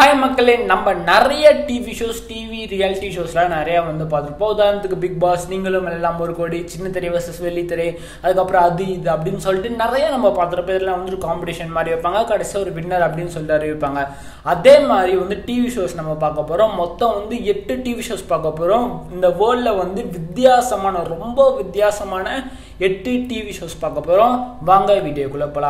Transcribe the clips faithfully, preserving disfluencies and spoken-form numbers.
Hi மக்களே, நம்ம நிறைய டிவி ஷோஸ் டிவி ரியாலிட்டி ஷோஸ்லாம் நிறையா வந்து பார்த்துருப்போம். உதாரணத்துக்கு பிக் பாஸ், நீங்களும் எல்லாம் ஒரு கோடி, சின்ன திரை வர்சஸ் வெள்ளித்திரை, அதுக்கப்புறம் அது இது அப்படின்னு சொல்லிட்டு நிறைய நம்ம பார்த்துருப்போம். இதெல்லாம் வந்து ஒரு காம்படிஷன் மாதிரி வைப்பாங்க, கடைசியாக ஒரு வின்னர் அப்படின்னு சொல்லிட்டு அறிவிப்பாங்க. அதே மாதிரி வந்து டிவி ஷோஸ் நம்ம பார்க்க போகிறோம். மொத்தம் வந்து எட்டு டிவி ஷோஸ் பார்க்க போகிறோம். இந்த வேர்ல்டில் வந்து வித்தியாசமான ரொம்ப வித்தியாசமான எட்டு டிவி ஷோஸ் பார்க்க போகிறோம். வாங்க வீடியோக்குள்ளே போகலாம்.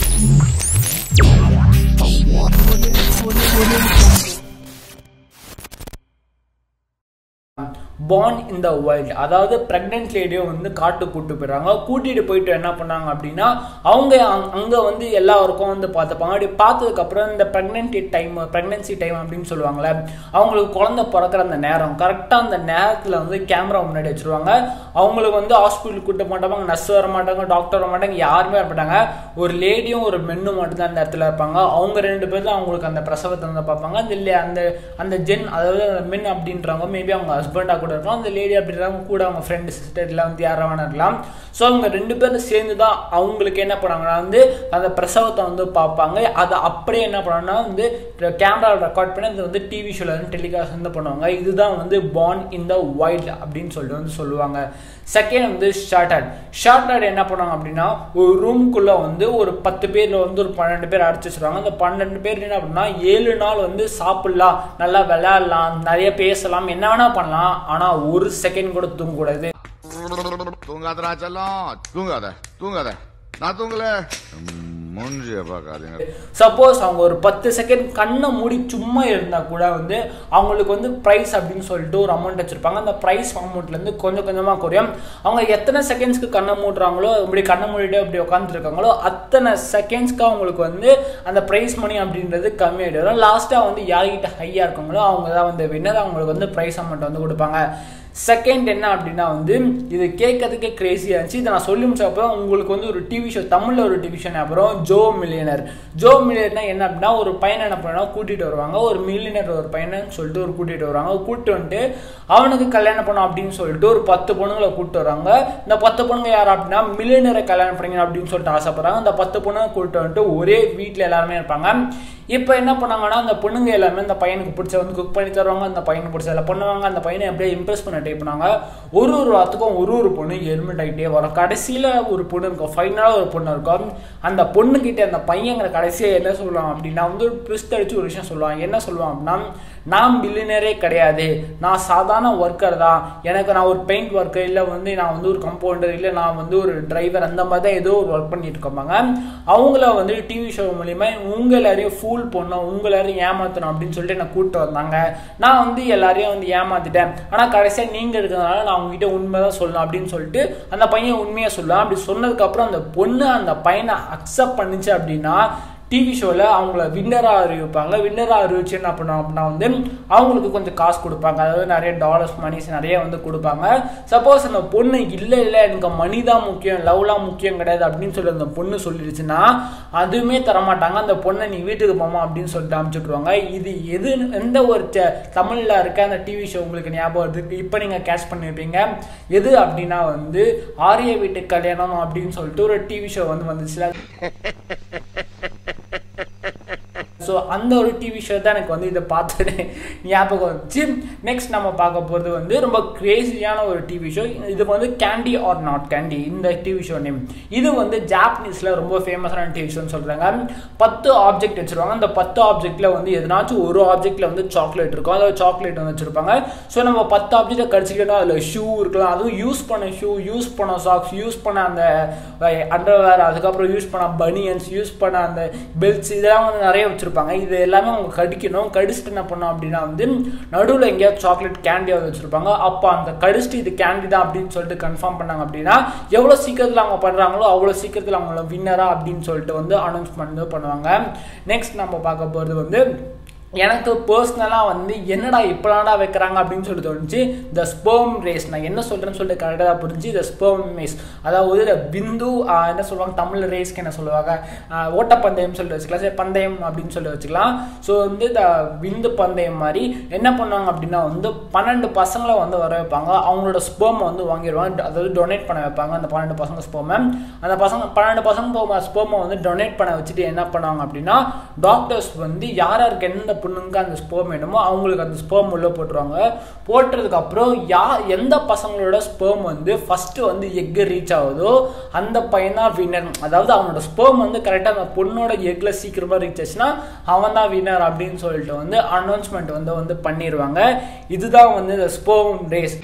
பார்ன் இன் த வைல்ட், அதாவது பிரெக்னென்ட் லேடியோ வந்து காட்டு கூட்டு போயிடுறாங்க. கூட்டிகிட்டு போயிட்டு என்ன பண்ணாங்க அப்படின்னா, அவங்க அங்கே வந்து எல்லாருக்கும் வந்து பார்த்துப்பாங்க. அப்படி பார்த்ததுக்கப்புறம் இந்த ப்ரெக்னென்சி டைம் ப்ரெக்னென்சி டைம் அப்படின்னு சொல்லுவாங்கள்ல, அவங்களுக்கு குழந்தை பிறக்கிற அந்த நேரம் கரெக்டாக அந்த நேரத்தில் வந்து கேமரா முன்னாடி வச்சுருவாங்க. அவங்களுக்கு வந்து ஹாஸ்பிட்டலுக்கு கூட்ட மாட்டாங்க, நர்ஸ் வர மாட்டாங்க, டாக்டர் வர மாட்டாங்க, யாருமே வர மாட்டாங்க. ஒரு லேடியும் ஒரு மென்னும் மட்டும்தான் அந்த இடத்துல இருப்பாங்க. அவங்க ரெண்டு பேர் தான் அவங்களுக்கு அந்த பிரசவத்தை வந்து பார்ப்பாங்க. அந்த அந்த அந்த ஜென், அதாவது மென் அப்படின்றவங்க மேபி அவங்க ஹஸ்பண்டாக கூட இருக்கலாம், அந்த லேடி அப்படின்றாங்க கூட அவங்க ஃப்ரெண்டு சிஸ்டர் எல்லாம் வந்து யாராவது வேணா இருக்கலாம். ஸோ அவங்க ரெண்டு பேரும் சேர்ந்து தான் அவங்களுக்கு என்ன பண்ணாங்கன்னா வந்து அந்த பிரசவத்தை வந்து பார்ப்பாங்க. அதை அப்படியே என்ன பண்ணாங்கன்னா வந்து கேமராவில் ரெக்கார்ட் பண்ணி அது வந்து டிவி ஷோவில் வந்து டெலிகாஸ்ட் வந்து பண்ணுவாங்க. இதுதான் வந்து பார்ன் இன் த வைல்ட் அப்படின்னு சொல்லிட்டு வந்து சொல்லுவாங்க. செகண்ட் வந்து ஷார்ட்டட். ஷார்ட்டட் என்ன பண்ணுவாங்க அப்படின்னா, ஒரு ரூம்குள்ளே வந்து ஒரு பத்து பேரில் வந்து ஒரு பன்னெண்டு பேர் அடிச்சு வச்சுருவாங்க. அந்த பன்னெண்டு பேர் என்ன அப்படின்னா ஏழு நாள் வந்து சாப்பிடலாம், நல்லா விளையாடலாம், நிறைய பேசலாம், என்ன வேணா பண்ணலாம். ஆனால் ஒரு செகண்ட் கூட தூங்கக்கூடாது. தூங்காதடா செல்லம், தூங்காத தூங்காத, நான் தூங்கல, மூஞ்சிய பார்க்காதீங்க. சப்போஸ் அவங்க ஒரு பத்து செகண்ட் கண்ணை மூடி சும்மா இருந்தா கூட வந்து அவங்களுக்கு வந்து ப்ரைஸ் அப்படின்னு சொல்லிட்டு ஒரு அமௌண்ட் வச்சிருப்பாங்க. அந்த ப்ரைஸ் அமௌண்ட்லேருந்து கொஞ்சம் கொஞ்சமாக குறையும். அவங்க எத்தனை செகண்ட்ஸ்க்கு கண்ணை மூடுறாங்களோ, இப்படி கண்ணை மூடிட்டு அப்படி உட்காந்துருக்காங்களோ, அத்தனை செகண்ட்ஸ்க்கு அவங்களுக்கு வந்து அந்த ப்ரைஸ் மணி அப்படின்றது கம்மியாகிடும். லாஸ்ட்டாக வந்து யார்கிட்ட ஹையாக இருக்காங்களோ அவங்க தான் வந்து வின்னர், அவங்களுக்கு வந்து ப்ரைஸ் அமௌண்ட் வந்து கொடுப்பாங்க. செகண்ட் என்ன அப்படின்னா வந்து இது கேட்கறதுக்கே கிரேசியாக இருந்துச்சு. இதை நான் சொல்லி முடிச்ச அப்புறம் உங்களுக்கு வந்து ஒரு டிவி ஷோ, தமிழில் ஒரு டிவி ஷோ அப்புறம் ஜோ மில்லியனர். ஜோ மில்லியனர்னா என்ன அப்படின்னா, ஒரு பையனை என்ன பண்ணா கூட்டிகிட்டு வருவாங்க, ஒரு மில்லியனர் ஒரு பையனை சொல்லிட்டு ஒரு கூட்டிகிட்டு வருவாங்க. கூப்பிட்டு வந்துட்டு அவனுக்கு கல்யாணம் பண்ணணும் அப்படின்னு சொல்லிட்டு ஒரு பத்து பொண்ணுங்களை கூப்பிட்டு வராங்க. இந்த பத்து பொண்ணுங்க யார் அப்படின்னா மில்லியனரை கல்யாணம் பண்ணிங்க அப்படின்னு சொல்லிட்டு ஆசைப்படுறாங்க. அந்த பத்து பொண்ணுங்க கூப்பிட்டு வந்துட்டு ஒரே வீட்டில் எல்லாருமே இருப்பாங்க. இப்போ என்ன பண்ணாங்கன்னா, அந்த பொண்ணுங்க எல்லாமே அந்த பையனுக்கு பிடிச்ச வந்து குக் பண்ணி தருவாங்க, அந்த பையனுக்கு பிடிச்ச எல்லாம் பண்ணுவாங்க. அந்த பையனை எப்படியே இம்ப்ரெஸ் பண்ண டைப் பண்ணாங்க. ஒரு ஒரு வாரத்துக்கும் ஒரு ஒரு பொண்ணு எலிமெண்ட் ஆகிட்டே வரும். கடைசியில் ஒரு பொண்ணு இருக்கும், ஃபைனலாக ஒரு பொண்ணு இருக்கும். அந்த பொண்ணுக்கிட்ட அந்த பையங்கிற கடைசியாக என்ன சொல்லுவாங்க அப்படின்னா வந்து ஒரு ட்விஸ்ட் அடிச்சு ஒரு விஷயம் சொல்லுவாங்க. என்ன சொல்லுவாங்க அப்படின்னா, நான் மில்லியனரே கிடையாது, நான் சாதாரண ஒர்க்கர் தான், எனக்கு நான் ஒரு பெயிண்ட் ஒர்க்கர் இல்லை வந்து நான் வந்து ஒரு கம்பவுண்டர் இல்லை, நான் வந்து ஒரு டிரைவர், அந்த மாதிரி தான் ஏதோ ஒரு ஒர்க் பண்ணிட்டு இருக்காங்க. அவங்கள வந்து டிவி ஷோ மூலியமா உங்க எல்லாரையும் ஃபூல் பண்ணோம், உங்க எல்லாரையும் ஏமாத்தணும் அப்படின்னு சொல்லிட்டு என்னை கூப்பிட்டு வந்தாங்க. நான் வந்து எல்லாரையும் வந்து ஏமாத்திட்டேன், ஆனால் கடைசியாக நீங்கள் இருக்கிறதுனால நான் உங்ககிட்ட உண்மைதான் சொல்லணும் அப்படின்னு சொல்லிட்டு அந்த பையன் உண்மையாக சொல்லலாம். அப்படி சொன்னதுக்கப்புறம் அந்த பொண்ணு அந்த பையனை அக்செப்ட் பண்ணிச்சு அப்படின்னா டிவி ஷோவில் அவங்கள வின்னராக அறிவிப்பாங்க. வின்னராக அறிவிச்சு என்ன பண்ணுவாங்க அப்படின்னா வந்து அவங்களுக்கு கொஞ்சம் காசு கொடுப்பாங்க, அதாவது நிறைய டாலர்ஸ் மணிஸ் நிறைய வந்து கொடுப்பாங்க. சப்போஸ் அந்த பொண்ணு இல்லை இல்லை எனக்கு மணி தான் முக்கியம், லவ்லாம் முக்கியம் கிடையாது அப்படின்னு சொல்லி அந்த பொண்ணு சொல்லிடுச்சுன்னா அதுவுமே தரமாட்டாங்க. அந்த பொண்ணை நீ வீட்டுக்கு போமா அப்படின்னு சொல்லிட்டு அனுப்பிச்சுட்ருவாங்க. இது எது எந்த ஒரு தமிழில் இருக்க அந்த டிவி ஷோ உங்களுக்கு ஞாபகம் இருக்கு இப்போ நீங்கள் கேட்ச் பண்ணியிருப்பீங்க. எது அப்படின்னா வந்து ஆரிய வீட்டு கல்யாணம் அப்படின்னு சொல்லிட்டு ஒரு டிவி ஷோ வந்து வந்துச்சுல. ஸோ அந்த ஒரு டிவி ஷோ தான் எனக்கு வந்து இதை பார்த்துட்டு ஞாபகம் வந்துச்சு. நெக்ஸ்ட் நம்ம பார்க்க போகிறது வந்து ரொம்ப கிரேசியான ஒரு டிவி ஷோ. இது வந்து கேண்டி ஆர் நாட் கேண்டி, இந்த டிவி ஷோ நேம். இது வந்து ஜாப்பனீஸில் ரொம்ப ஃபேமஸான டிவி ஷோன்னு சொல்கிறாங்க. பத்து ஆப்ஜெக்ட் வச்சுருவாங்க. அந்த பத்து ஆப்ஜெக்டில் வந்து எதனாச்சும் ஒரு ஆப்ஜெக்டில் வந்து சாக்லேட் இருக்கும், அதாவது சாக்லேட் வந்து வச்சுருப்பாங்க. ஸோ நம்ம பத்து ஆப்ஜெக்டை கடிச்சிக்கிட்டோம், அதில் ஷூ இருக்கலாம், அதுவும் யூஸ் பண்ண ஷூ, யூஸ் பண்ண சாக்ஸ், யூஸ் பண்ண அந்த அண்டர்வேர், அதுக்கப்புறம் யூஸ் பண்ண பனியன்ஸ், யூஸ் பண்ண அந்த பெல்ட்ஸ், இதெல்லாம் வந்து நிறைய வச்சுருப்பாங்க. இது எல்லாமே அவங்க கடிக்கணும். கடிச்சிட்டு என்ன பண்ணோம் அப்படின்னா வந்து நடுவில் எங்கேயாவது சாக்லேட் கேண்டியாவது வச்சிருப்பாங்க. அப்போ அந்த கடிச்சிட்டு இது கேண்டி தான் அப்படின்னு சொல்லிட்டு கன்ஃபார்ம் பண்ணாங்க அப்படின்னா எவ்வளோ சீக்கிரத்தில் அவங்க பண்ணுறாங்களோ அவ்வளோ சீக்கிரத்தில் அவங்கள வின்னரா அப்படின்னு சொல்லிட்டு வந்து அனௌன்ஸ்மெண்ட் பண்ணுவாங்க. நெக்ஸ்ட் நம்ம பார்க்க போகிறது வந்து எனக்கு பர்சனலாக வந்து என்னடா இப்போலாடா வைக்கிறாங்க அப்படின்னு சொல்லி தோணுச்சு. த ஸ்பெர்ம் ரேஸ், நான் என்ன சொல்கிறேன்னு சொல்லிட்டு கரெக்டாக புரிஞ்சு த ஸ்பெர்ம் ரேஸ், அதாவது இந்த பிந்து என்ன சொல்லுவாங்க தமிழ் ரேஸ்க்கு என்ன சொல்லுவாங்க, ஓட்டப்பந்தயம் சொல்லிட்டு வச்சுக்கலாம், சரி பந்தயம் அப்படின்னு சொல்லி வச்சுக்கலாம். ஸோ வந்து த விந்து பந்தயம் மாதிரி என்ன பண்ணுவாங்க அப்படின்னா வந்து பன்னெண்டு பசங்களை வந்து வர வைப்பாங்க. அவங்களோட ஸ்பெர்மை வந்து வாங்கிடுவாங்க, அதாவது டொனேட் பண்ண வைப்பாங்க அந்த பன்னெண்டு பசங்க ஸ்பெர்மை. அந்த பசங்க பன்னெண்டு பசங்க ஸ்பெர்மை வந்து டொனேட் பண்ண வச்சுட்டு என்ன பண்ணுவாங்க அப்படின்னா டாக்டர்ஸ் வந்து யார் யாருக்கு எந்த பொண்ணுங்க அந்த ஸ்பெர்ம் வேணுமோ அவங்களுக்கு அந்த ஸ்பெர்ம் உள்ள போட்டுருவாங்க. போட்டதுக்கு அப்புறம் யா எந்த பசங்களோட ஸ்பெர்ம் வந்து ஃபர்ஸ்ட் வந்து எக் ரீச் ஆகுதோ அந்த பையன் தான் வின்னர். அதாவது அவனோட ஸ்பெர்ம் வந்து கரெக்டாக அந்த பொண்ணோட எக்ல சீக்கிரமா ரீச் ஆச்சுன்னா அவன் தான் வின்னர் அப்படின்னு சொல்லிட்டு வந்து அனௌன்ஸ்மெண்ட் வந்து வந்து பண்ணிடுவாங்க. இதுதான் வந்து இந்த ஸ்பெர்ம் ரேஸ்.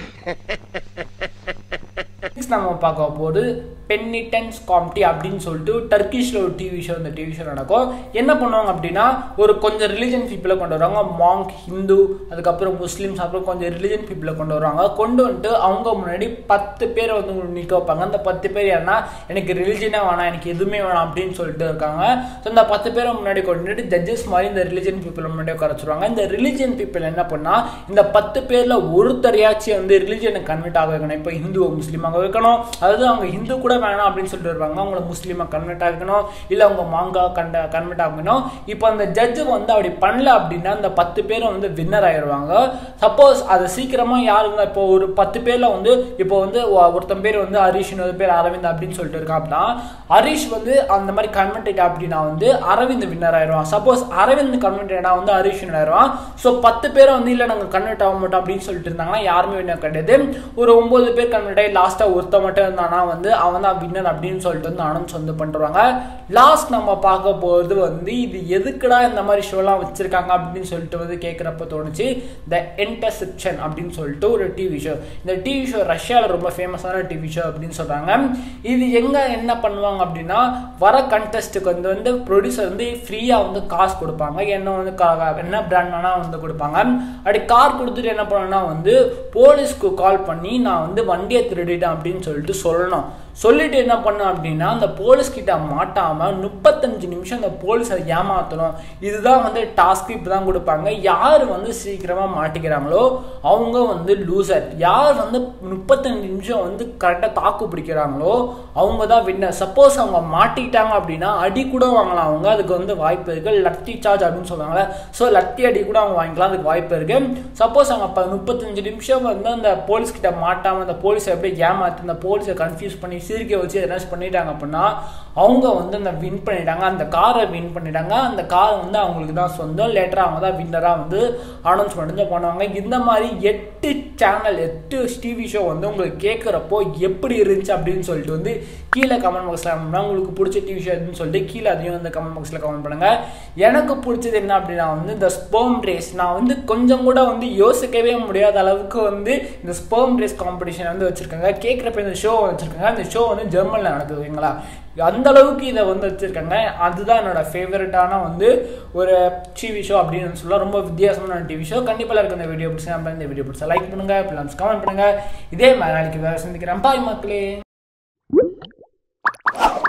நம்ம பார்க்க போது பென்னிட்டன்ஸ் காம்டி அப்படின்னு சொல்லிட்டு டர்க்கிஷ்ல ஒரு டிவி ஷோ. இந்த டிவி ஷோ நடக்கும். என்ன பண்ணுவாங்க அப்படின்னா ஒரு கொஞ்சம் ரிலிஜன் பீப்புளை கொண்டு வருவாங்க. மாங்க், ஹிந்து, அதுக்கப்புறம் முஸ்லீம்ஸ், அப்புறம் கொஞ்சம் ரிலிஜன் பீப்புளை கொண்டு வருவாங்க. கொண்டு வந்துட்டு அவங்க முன்னாடி பத்து பேரை வந்து நிற்க வைப்பாங்க. அந்த பத்து பேர் யாருன்னா எனக்கு ரிலிஜனே வேணாம், எனக்கு எதுவுமே வேணாம் அப்படின்னு சொல்லிட்டு இருக்காங்க. ஸோ இந்த பத்து பேரை முன்னாடி கொண்டுட்டு ஜட்ஜஸ் மாதிரி இந்த ரிலிஜன் பீப்புளை முன்னாடி உட்காரச்சுருவாங்க. இந்த ரிலிஜன் பீப்புள் என்ன பண்ணா இந்த பத்து பேர்ல ஒருத்தரையாச்சும் வந்து ரிலிஜனை கன்வெர்ட் ஆக வைக்கணும். இப்போ ஹிந்து முஸ்லீமாக வைக்கணும், அதாவது அவங்க ஹிந்து கூட வேணாம் அப்படின்னு சொல்லிட்டு வருவாங்க, அவங்கள முஸ்லீமா கன்வெர்ட் ஆகணும், இல்ல அவங்க மாங்கா கண்ட கன்வெர்ட் ஆகணும். இப்போ அந்த ஜட்ஜு வந்து அப்படி பண்ணல அப்படின்னா அந்த பத்து பேரும் வந்து வின்னர் ஆயிடுவாங்க. சப்போஸ் அது சீக்கிரமா யாருங்க இப்போ ஒரு பத்து பேர்ல வந்து இப்போ வந்து ஒருத்தன் பேர் வந்து ஹரிஷ், இன்னொரு பேர் அரவிந்த் அப்படின்னு சொல்லிட்டு இருக்கான் அப்படின்னா ஹரிஷ் வந்து அந்த மாதிரி கன்வெர்ட் அப்படின்னா வந்து அரவிந்த் வின்னர் ஆயிடுவான். சப்போஸ் அரவிந்த் கன்வெர்ட் ஆனா வந்து ஹரிஷ் வின்னர் ஆயிடுவான். ஸோ பத்து பேரை வந்து இல்லை நாங்கள் கன்வெர்ட் ஆக மாட்டோம் அப்படின்னு சொல்லிட்டு இருந்தாங்கன்னா யாருமே வின்னர் கிடையாது. ஒரு ஒன்பது பேர் கன்வெர்ட் ஆகி லாஸ்டா ஒருத்த மட்டும் இருந்தானா வந்து அவன் தான் வின்னர் அப்படின்னு சொல்லிட்டு வந்து அனௌன்ஸ் வந்து பண்றாங்க. லாஸ்ட் நம்ம பார்க்க போறது வந்து இது எதுக்குடா இந்த மாதிரி ஷோலாம் வச்சிருக்காங்க அப்படின்னு சொல்லிட்டு வந்து கேட்கிறப்ப தோணுச்சு. த இன்டர்செப்ஷன் அப்படின்னு சொல்லிட்டு ஒரு டிவி ஷோ. இந்த டிவி ஷோ ரஷ்யாவில் ரொம்ப ஃபேமஸான டிவி ஷோ அப்படின்னு சொல்றாங்க. இது எங்க என்ன பண்ணுவாங்க அப்படின்னா வர கண்டெஸ்ட்டுக்கு வந்து வந்து ப்ரொடியூசர் வந்து ஃப்ரீயா வந்து காசு கொடுப்பாங்க. என்ன வந்து என்ன பிராண்ட்னா வந்து கொடுப்பாங்க. அப்படி கார் கொடுத்துட்டு என்ன பண்ணணும்னா வந்து போலீஸ்க்கு கால் பண்ணி நான் வந்து வண்டியை திருடிட்டேன் அப்படின்னு சொல்லிட்டு சொல்லணும். சொல்லிட்டு என்ன பண்ணோம் அப்படின்னா அந்த போலீஸ் கிட்ட மாட்டாம முப்பத்தஞ்சு நிமிஷம் அந்த போலீஸை ஏமாத்தணும். இதுதான் வந்து டாஸ்க். இப்பதான் கொடுப்பாங்க. யார் வந்து சீக்கிரமா மாட்டிக்கிறாங்களோ அவங்க வந்து லூசர். யார் வந்து முப்பத்தஞ்சு நிமிஷம் வந்து கரெக்டா தாக்கு பிடிக்கிறாங்களோ அவங்க தான் வின்னர். சப்போஸ் அவங்க மாட்டிக்கிட்டாங்க அப்படின்னா அடி கூட வாங்கலாம் அவங்க, அதுக்கு வந்து வாய்ப்பு இருக்கு. லத்தி சார்ஜ் அப்படின்னு சொல்லுவாங்க. ஸோ லத்தி அடி கூட அவங்க வாங்கிக்கலாம், அதுக்கு வாய்ப்பு இருக்கு. சப்போஸ் அவங்க முப்பத்தஞ்சு நிமிஷம் வந்து அந்த போலீஸ் கிட்ட மாட்டாம அந்த போலீஸை எப்படி ஏமாத்தி அந்த போலீஸை கன்ஃபியூஸ் பண்ணி சிரிக்க வச்சு எதனாச்சும் பண்ணிட்டாங்க அப்படின்னா அவங்க வந்து அந்த வின் பண்ணிட்டாங்க, அந்த காரை வின் பண்ணிட்டாங்க. அந்த கார் வந்து அவங்களுக்கு தான் சொந்தம். லேட்டரா அவங்க தான் வின்னரா வந்து அனௌன்ஸ்மெண்ட் பண்ணுவாங்க. இந்த மாதிரி எட்டு சேனல் எட்டு டிவி ஷோ வந்து உங்களுக்கு கேட்குறப்போ எப்படி இருந்துச்சு அப்படின்னு சொல்லிட்டு வந்து கீழே கமெண்ட் பாக்ஸ்ல உங்களுக்கு பிடிச்ச டிவி ஷோ எதுன்னு சொல்லிட்டு கீழே அதையும் வந்து கமெண்ட் பாக்ஸ்ல கமெண்ட் பண்ணுங்க. எனக்கு பிடிச்சது என்ன அப்படின்னா வந்து இந்த ஸ்பெர்ம் ரேஸ். நான் வந்து கொஞ்சம் கூட வந்து யோசிக்கவே முடியாத அளவுக்கு வந்து இந்த ஸ்பெர்ம் ரேஸ் காம்படிஷன் வந்து வச்சிருக்காங்க. கேட்குறப்ப இந்த ஷோ வச்சிருக்காங்க. இந்த ஷோ வந்து ஜெர்மன்ல நடக்குதுங்களா, அந்த அளவுக்கு இதை வந்து வச்சிருக்காங்க. அதுதான் என்னோட ஃபேவரட்டான வந்து ஒரு டிவி ஷோ அப்படின்னு சொல்லலாம். ரொம்ப வித்தியாசமான டிவி ஷோ. கண்டிப்பாக இருக்க இந்த வீடியோ பிடிச்சா இந்த வீடியோ பிடிச்சா லைக் பண்ணுங்க, பிளான்ஸ் கமெண்ட் பண்ணுங்க. இதே மாதிரி நாளைக்கு வேறு சந்திக்கிறேன். பாய் மக்களே.